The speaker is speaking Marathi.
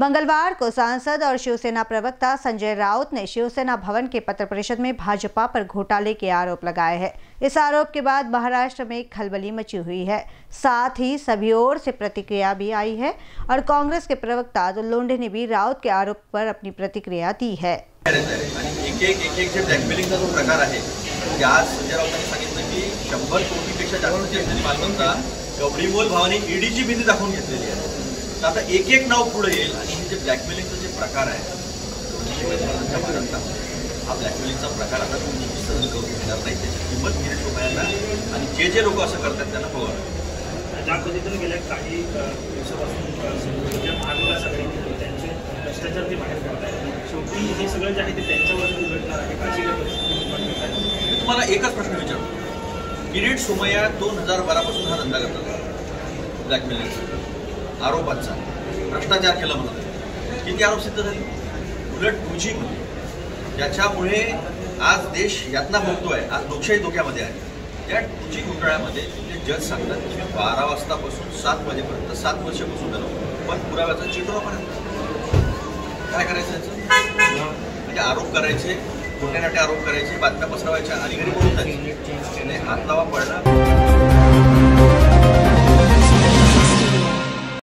मंगलवार को सांसद और शिवसेना प्रवक्ता संजय राउत ने शिवसेना भवन के पत्र परिषद में भाजपा पर घोटाले के आरोप लगाए हैं। इस आरोप के बाद महाराष्ट्र में खलबली मची हुई है। साथ ही सभी ओर से प्रतिक्रिया भी आई है और कांग्रेस के प्रवक्ता अतुल लोंढे ने भी राउत के आरोप पर अपनी प्रतिक्रिया दी है। एक ब्लॅकमेलिंगचा जो प्रकार आहे की आज संजय राऊतांनी सांगितलं की 100 कोटीपेक्षा जास्त असलेली मालमत्ता कवडीमोल भावाने ईडीची भीती दाखवून घेतलेली आहे। तर आता एक नाव पुढे येईल आणि हे जे ब्लॅकमेलिंगचा जे प्रकार आहे हा ब्लॅकमेलिंगचा प्रकार आता तुम्ही सहन करू शकणार नाही। त्याची किंमत गिरीश सोमय्यांना आणि जे लोक असं करतात त्यांना बघा। ज्या पद्धतीने गेल्या काही दिवसापासून ज्या महाविकास आघाडीने त्यांचे भ्रष्टाचार ते बाहेर पडत आहे, शेवटी हे सगळं जे आहे ते त्यांच्यावर उलटणार आहे का? अशी परिस्थिती मी तुम्हाला एकच प्रश्न विचारतो। गिरीश सोमय्या 2012 पासून हा धंदा करतात ब्लॅकमेलिंगचा, आरोपांचा, भ्रष्टाचार केला म्हणून किती आरोप सिद्ध झाले? उलट तुझी ज्याच्यामुळे आज देश यातना भोगतोय, आज लोकशाही धोक्यामध्ये आहे। त्या तुझी घोटाळ्यामध्ये तुझे जज सांगतात की 12 वाजतापासून 7 वाजेपर्यंत 7 वर्षापासून झालं, पण पुराव्याचा चिठोरापर्यंत काय करायचं याचं? म्हणजे आरोप करायचे, खोटे नाटे आरोप करायचे, बातम्या पसरवायच्या आणि घरी बोलून जायचे, हात लावा पडला।